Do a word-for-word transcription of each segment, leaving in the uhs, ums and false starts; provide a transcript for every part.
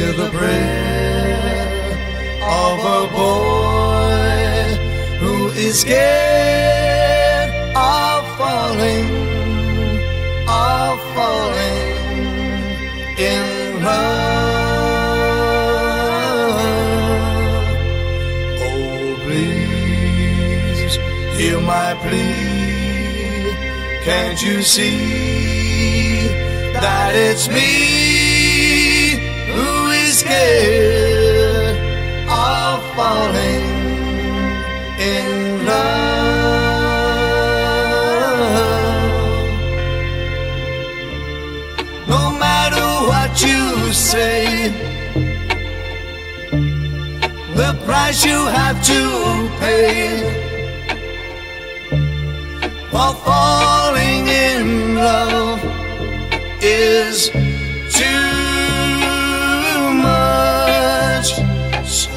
hear the prayer of a boy who is scared of falling, of falling in love. Oh, please hear my plea. Can't you see that it's me who is scared of falling in love? No matter what you say, the price you have to pay for falling in love is too much. So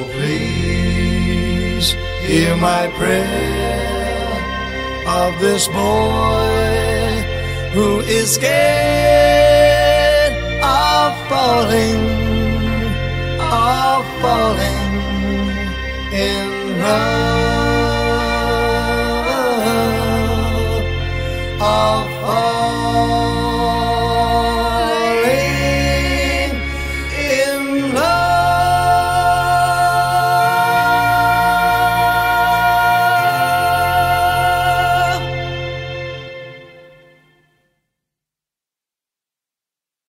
please hear my prayer of this boy who is scared of falling, of falling in love.